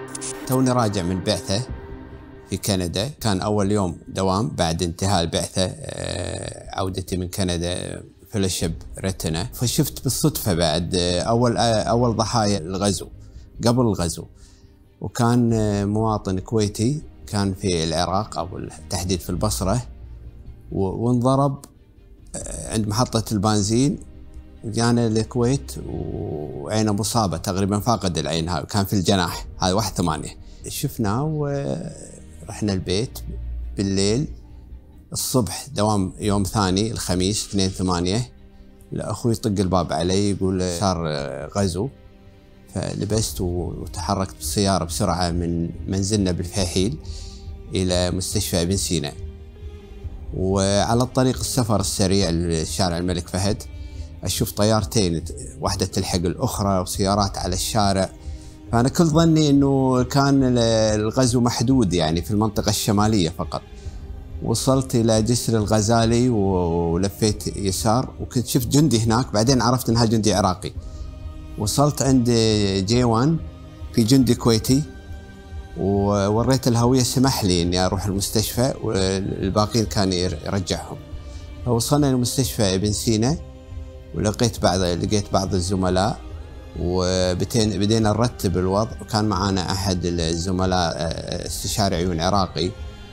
توني راجع من بعثة في كندا، كان أول يوم دوام بعد انتهاء البعثة، عودتي من كندا فيلوشيب ريتنا. فشفت بالصدفة بعد أول ضحايا الغزو قبل الغزو، وكان مواطن كويتي كان في العراق أو بالتحديد في البصرة، وانضرب عند محطة البنزين، جانا الكويت وعينه مصابة تقريبا، فاقد العين، هاي كان في الجناح، هاي 1/8. شفناه ورحنا البيت بالليل. الصبح دوام يوم ثاني الخميس 2/8، أخوي يطق الباب علي يقول صار غزو. فلبست وتحركت بالسيارة بسرعة من منزلنا بالفحيل إلى مستشفى ابن سينا. وعلى الطريق السفر السريع لشارع الملك فهد أشوف طيارتين، واحدة تلحق الأخرى وسيارات على الشارع. فأنا كل ظني أنه كان الغزو محدود يعني في المنطقة الشمالية فقط. وصلت إلى جسر الغزالي ولفيت يسار، وكنت شفت جندي هناك، بعدين عرفت أنها جندي عراقي. وصلت عند J1 في جندي كويتي، ووريت الهوية، سمح لي أني أروح المستشفى والباقين كان يرجعهم. فوصلنا لمستشفى ابن سينا ولقيت بعض الزملاء، وبدينا نرتب الوضع. وكان معنا أحد الزملاء استشاري عيون عراقي،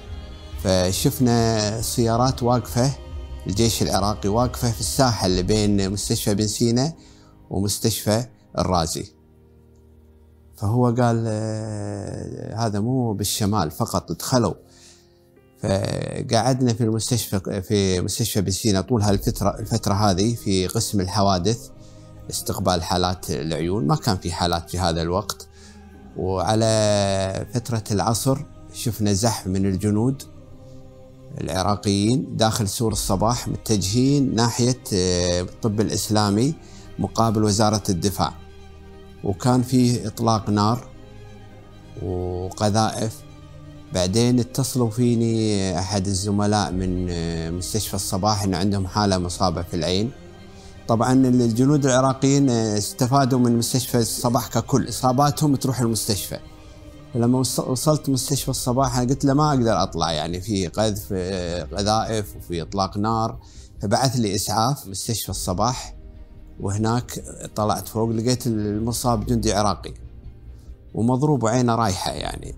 فشفنا سيارات واقفة، الجيش العراقي واقفة في الساحة اللي بين مستشفى ابن سينا ومستشفى الرازي. فهو قال هذا مو بالشمال فقط، دخلوا. فقعدنا في مستشفى ابن سينا طول الفترة هذه في قسم الحوادث، استقبال حالات العيون. ما كان في حالات في هذا الوقت. وعلى فترة العصر شفنا زحف من الجنود العراقيين داخل سور الصباح، متجهين ناحية الطب الإسلامي مقابل وزارة الدفاع. وكان فيه إطلاق نار وقذائف. بعدين اتصلوا فيني أحد الزملاء من مستشفى الصباح إنه عندهم حالة مصابة في العين. طبعا الجنود العراقيين استفادوا من مستشفى الصباح ككل، إصاباتهم تروح المستشفى. فلما وصلت مستشفى الصباح أنا قلت له ما أقدر أطلع، يعني في قذف قذائف وفي إطلاق نار. فبعث لي إسعاف مستشفى الصباح، وهناك طلعت فوق لقيت المصاب جندي عراقي ومضروب وعينه رايحة يعني.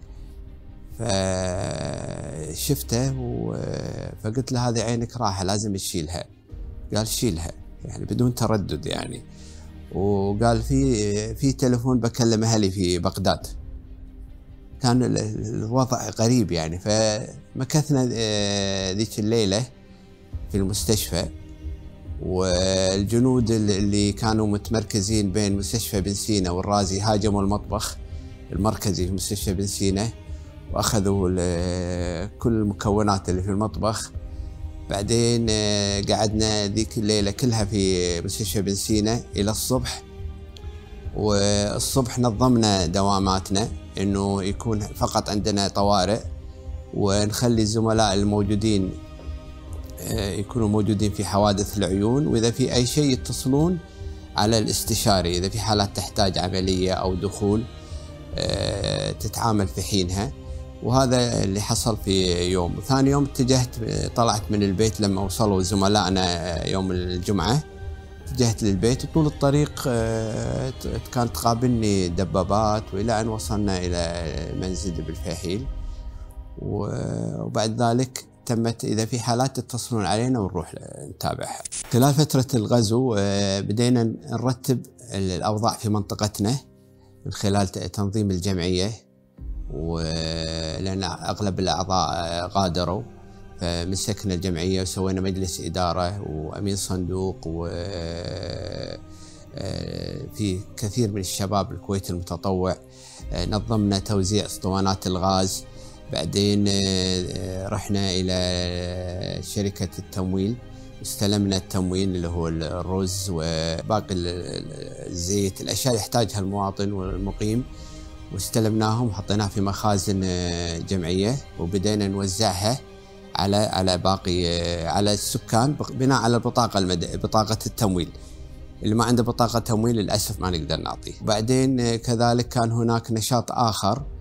فشفته فقلت له هذه عينك راحة لازم تشيلها. قال شيلها يعني بدون تردد يعني. وقال في تلفون بكلم أهلي في بغداد. كان الوضع غريب يعني. فمكثنا ذيك الليلة في المستشفى، والجنود اللي كانوا متمركزين بين مستشفى ابن سينا والرازي هاجموا المطبخ المركزي في مستشفى ابن سينا وأخذوا كل المكونات اللي في المطبخ. بعدين قعدنا ذيك الليلة كلها في مستشفى ابن سينا إلى الصبح. والصبح نظمنا دواماتنا إنه يكون فقط عندنا طوارئ، ونخلي الزملاء الموجودين يكونوا موجودين في حوادث العيون، وإذا في أي شيء يتصلون على الاستشاري إذا في حالات تحتاج عملية أو دخول تتعامل في حينها. وهذا اللي حصل في يوم. ثاني يوم طلعت من البيت لما وصلوا زملائنا يوم الجمعة، اتجهت للبيت. وطول الطريق كانت تقابلني دبابات، وإلى أن وصلنا إلى منزل بالفحيل. وبعد ذلك تمت إذا في حالات تتصلون علينا ونروح نتابعها. خلال فترة الغزو بدينا نرتب الأوضاع في منطقتنا من خلال تنظيم الجمعية، ولأن أغلب الأعضاء غادروا فمسكنا الجمعية وسوينا مجلس إدارة وأمين صندوق، وفي كثير من الشباب الكويت المتطوع. نظمنا توزيع اسطوانات الغاز. بعدين رحنا إلى شركة التمويل، استلمنا التموين اللي هو الرز وباقي الزيت، الأشياء يحتاجها المواطن والمقيم، واستلمناهم وحطيناها في مخازن جمعية، وبدينا نوزعها على على السكان بناء على بطاقة التمويل. اللي ما عنده بطاقة تمويل للأسف ما نقدر نعطيه. بعدين كذلك كان هناك نشاط آخر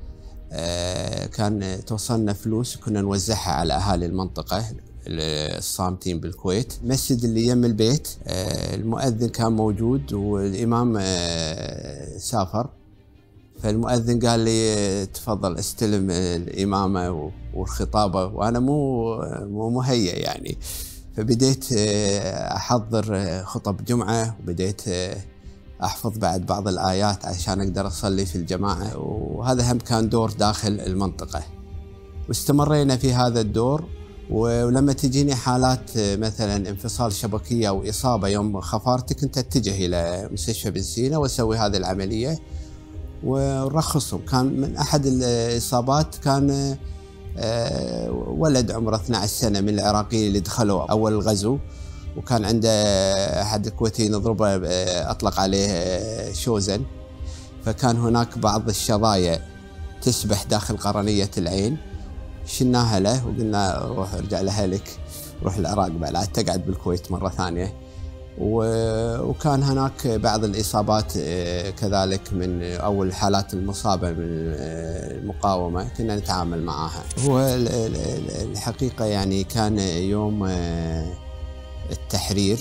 كان توصلنا فلوس كنا نوزعها على أهالي المنطقة الصامتين بالكويت. المسجد اللي يم البيت المؤذن كان موجود والإمام سافر، فالمؤذن قال لي تفضل استلم الإمامة والخطابة، وأنا مو مهيأ يعني. فبديت أحضر خطب جمعة، وبديت أحفظ بعض الآيات عشان أقدر أصلي في الجماعة، وهذا هم كان دور داخل المنطقة. واستمرينا في هذا الدور، ولما تجيني حالات مثلا انفصال شبكية أو إصابة يوم خفارتي كنت أتجه إلى مستشفى بن سينا وأسوي هذه العملية ونرخصهم. كان من أحد الإصابات كان ولد عمره 12 سنة من العراقيين اللي دخلوا أول الغزو، وكان عنده أحد الكويتيين يضربه أطلق عليه شوزن، فكان هناك بعض الشظايا تسبح داخل قرنية العين، شلناها له وقلنا روح ارجع لأهلك، روح العراق لا تقعد بالكويت مرة ثانية. وكان هناك بعض الإصابات كذلك من أول الحالات المصابة من المقاومة كنا نتعامل معها. هو الحقيقة يعني كان يوم التحرير،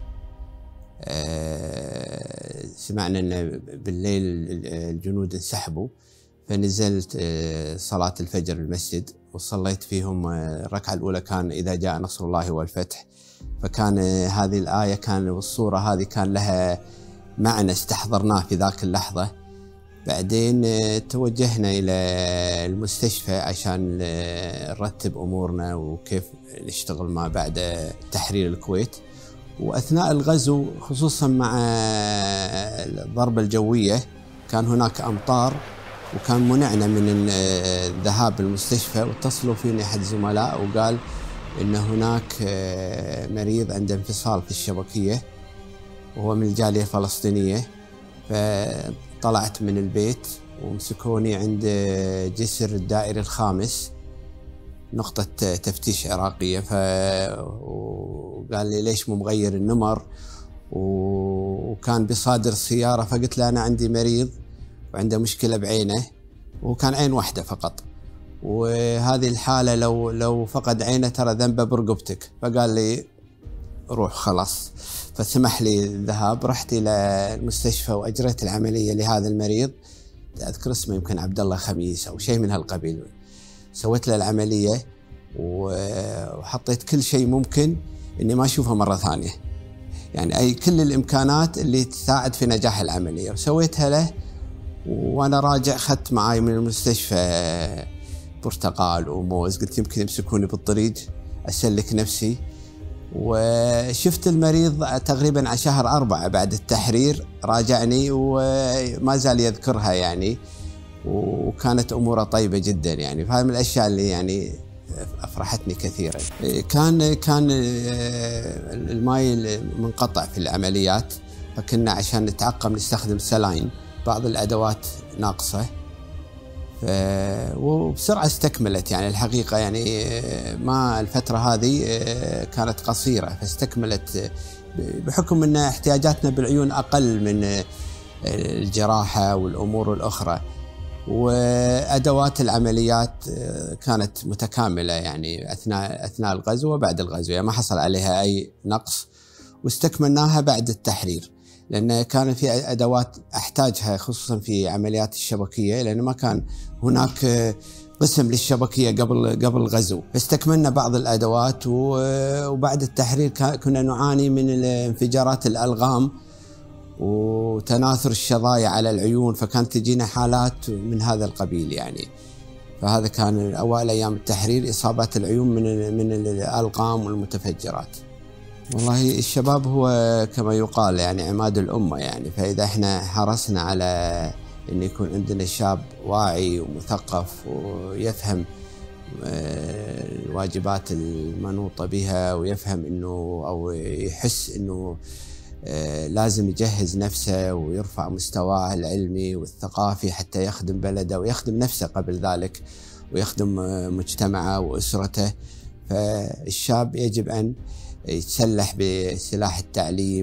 سمعنا أن بالليل الجنود انسحبوا، فنزلت صلاة الفجر المسجد وصليت فيهم. الركعة الأولى كان إذا جاء نصر الله والفتح، فكان هذه الآية والصورة هذه كان لها معنى استحضرناه في ذاك اللحظة. بعدين توجهنا إلى المستشفى عشان نرتب أمورنا وكيف نشتغل ما بعد تحرير الكويت. وأثناء الغزو خصوصا مع الضربة الجوية كان هناك أمطار، وكان منعنا من الذهاب للمستشفى، واتصلوا فيني أحد الزملاء وقال إن هناك مريض عنده انفصال في الشبكية وهو من الجالية الفلسطينية. فطلعت من البيت ومسكوني عند جسر الدائري الخامس، نقطة تفتيش عراقية، وقال لي ليش مو مغير النمر، وكان بصادر السيارة. فقلت له أنا عندي مريض وعنده مشكلة بعينه، وكان عين واحدة فقط، وهذه الحالة لو فقد عينه ترى ذنبه برقبتك. فقال لي روح خلاص، فسمح لي الذهاب. رحت إلى المستشفى وأجريت العملية لهذا المريض، أذكر اسمه يمكن عبد الله خميس أو شيء من هالقبيل. سويت له العملية وحطيت كل شيء ممكن إني ما أشوفه مرة ثانية، يعني أي كل الإمكانات اللي تساعد في نجاح العملية وسويتها له. وأنا راجع أخذت معاي من المستشفى برتقال وموز، قلت يمكن يمسكوني بالطريق أسلك نفسي. وشفت المريض تقريبا على شهر 4 بعد التحرير، راجعني وما زال يذكرها يعني، وكانت أموره طيبة جدا يعني. فهذه من الأشياء اللي يعني أفرحتني كثيرا. كان الماء منقطع في العمليات، فكنا عشان نتعقم نستخدم سلاين، بعض الأدوات ناقصة، وبسرعة استكملت يعني الحقيقة. يعني ما الفترة هذه كانت قصيرة، فاستكملت بحكم أن احتياجاتنا بالعيون أقل من الجراحة والأمور الأخرى، وأدوات العمليات كانت متكاملة يعني أثناء الغزو وبعد الغزو، يعني ما حصل عليها أي نقص، واستكملناها بعد التحرير، لأن كان في أدوات أحتاجها خصوصا في عمليات الشبكية، لأن ما كان هناك قسم للشبكية قبل الغزو. فاستكملنا بعض الأدوات، وبعد التحرير كنا نعاني من انفجارات الألغام وتناثر الشظايا على العيون، فكانت تجينا حالات من هذا القبيل يعني. فهذا كان أوائل أيام التحرير، إصابات العيون من الألغام والمتفجرات. والله الشباب هو كما يقال يعني عماد الأمة يعني، فإذا احنا حرصنا على أن يكون عندنا شاب واعي ومثقف ويفهم الواجبات المنوطة بها، ويفهم أنه أو يحس أنه لازم يجهز نفسه ويرفع مستواه العلمي والثقافي حتى يخدم بلده ويخدم نفسه قبل ذلك، ويخدم مجتمعه وأسرته. فالشاب يجب أن يتسلح بسلاح التعليم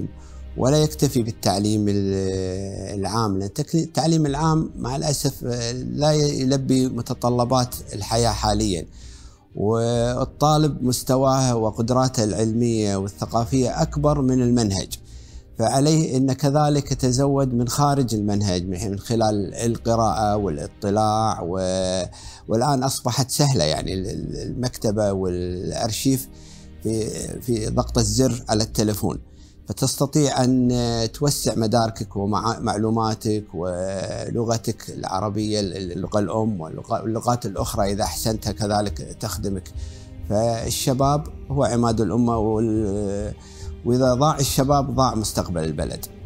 ولا يكتفي بالتعليم العام، لأن التعليم العام مع الأسف لا يلبي متطلبات الحياة حاليا، والطالب مستواه وقدراته العلمية والثقافية أكبر من المنهج، فعليه أن كذلك يتزود من خارج المنهج من خلال القراءة والاطلاع، والآن أصبحت سهلة، يعني المكتبة والأرشيف في ضغطة زر على التلفون، فتستطيع أن توسع مداركك ومعلوماتك ولغتك العربية اللغة الأم واللغات الأخرى إذا أحسنتها كذلك تخدمك. فالشباب هو عماد الأمة، وإذا ضاع الشباب ضاع مستقبل البلد.